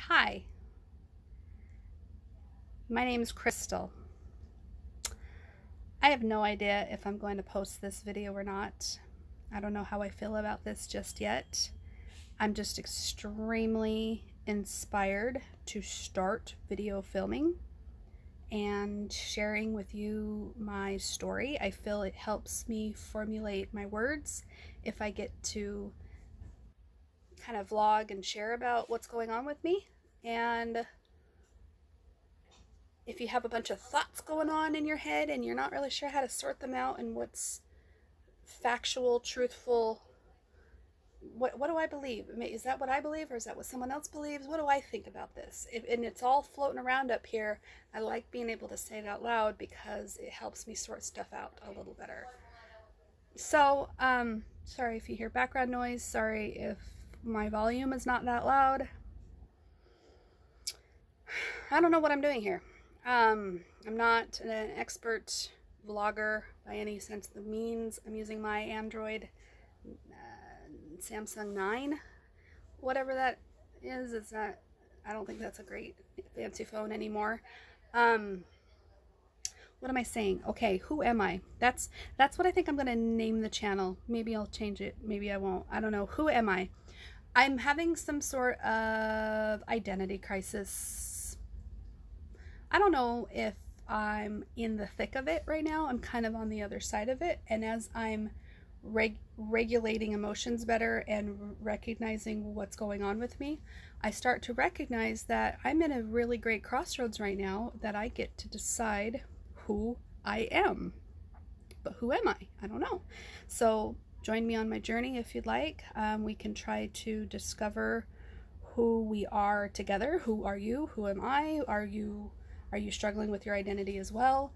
Hi, my name is Crystal. I have no idea if I'm going to post this video or not. I don't know how I feel about this just yet. I'm just extremely inspired to start video filming and sharing with you my story. I feel it helps me formulate my words if I get to kind of vlog and share about what's going on with me. And if you have a bunch of thoughts going on in your head and you're not really sure how to sort them out and what's factual, truthful, what do I believe? Is that what I believe, or is that what someone else believes? What do I think about this? And it's all floating around up here. I like being able to say it out loud because it helps me sort stuff out a little better. So, sorry if you hear background noise. Sorry if my volume is not that loud. I don't know what I'm doing here. I'm not an expert vlogger by any sense of the means. I'm using my Android Samsung 9, whatever that is. It's not, I don't think that's a great fancy phone anymore. What am I saying? Okay, who am I? That's what I think I'm going to name the channel. Maybe I'll change it. Maybe I won't. I don't know. Who am I? I'm having some sort of identity crisis. I don't know if I'm in the thick of it right now. I'm kind of on the other side of it. And as I'm regulating emotions better and recognizing what's going on with me, I start to recognize that I'm in a really great crossroads right now, that I get to decide who I am. But who am I? I don't know. So join me on my journey if you'd like. We can try to discover who we are together. Who are you? Who am I? Are you struggling with your identity as well?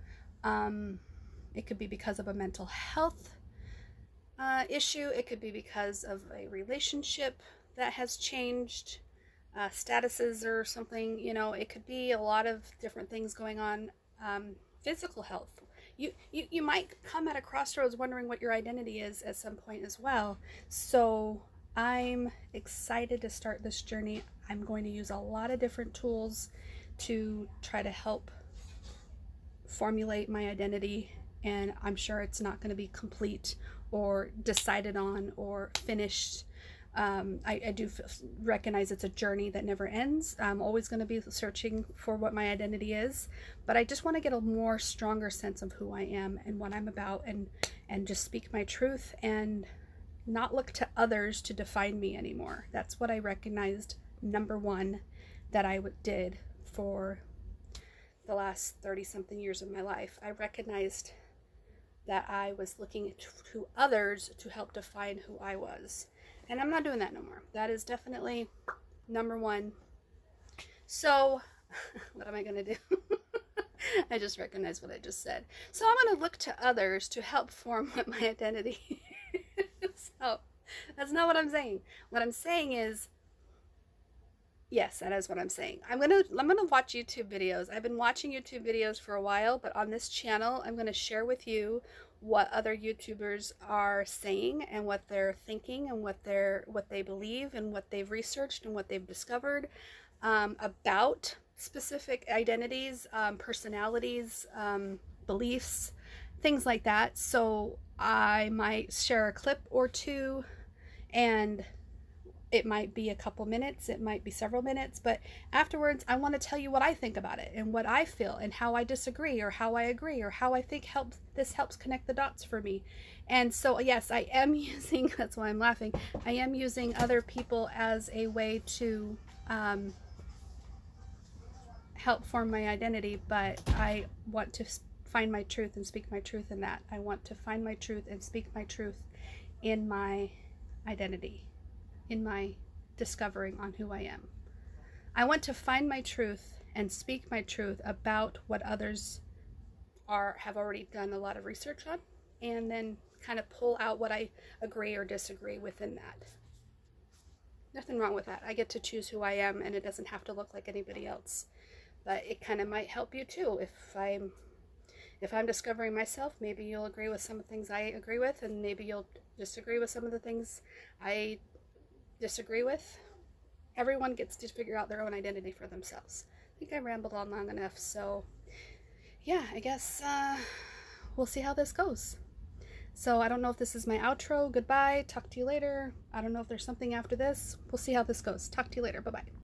It could be because of a mental health issue. It could be because of a relationship that has changed, statuses or something. You know, it could be a lot of different things going on. Physical health. You might come at a crossroads wondering what your identity is at some point as well. So I'm excited to start this journey. I'm going to use a lot of different tools to try to help formulate my identity, and I'm sure it's not going to be complete or decided on or finished. I do recognize it's a journey that never ends. I'm always going to be searching for what my identity is, but I just want to get a more stronger sense of who I am and what I'm about, and just speak my truth and not look to others to define me anymore. That's what I recognized, number one, that I did for the last 30-something years of my life. I recognized that I was looking to others to help define who I was. And I'm not doing that no more. That is definitely number one. So, what am I going to do? I just recognized what I just said. So I'm going to look to others to help form what my identity is. So, that's not what I'm saying. What I'm saying is, yes, that is what I'm saying. I'm gonna watch YouTube videos. I've been watching YouTube videos for a while, but on this channel, I'm gonna share with you what other YouTubers are saying and what they're thinking and what they believe and what they've researched and what they've discovered about specific identities, personalities, beliefs, things like that. So I might share a clip or two, and it might be a couple minutes, it might be several minutes, but afterwards I want to tell you what I think about it and what I feel and how I disagree or how I agree or how I think this helps connect the dots for me. And so yes, I am using, that's why I'm laughing, I am using other people as a way to help form my identity, but I want to find my truth and speak my truth in that. I want to find my truth and speak my truth in my identity, in my discovering on who I am. I want to find my truth and speak my truth about what others have already done a lot of research on, and then kind of pull out what I agree or disagree within that. Nothing wrong with that. I get to choose who I am, and it doesn't have to look like anybody else. But it kind of might help you too. If I'm discovering myself, maybe you'll agree with some of the things I agree with, and maybe you'll disagree with some of the things I disagree with. everyone gets to figure out their own identity for themselves. I think I rambled on long enough, so yeah, I guess we'll see how this goes. So I don't know if this is my outro. Goodbye. Talk to you later. I don't know if there's something after this. We'll see how this goes. Talk to you later. Bye-bye.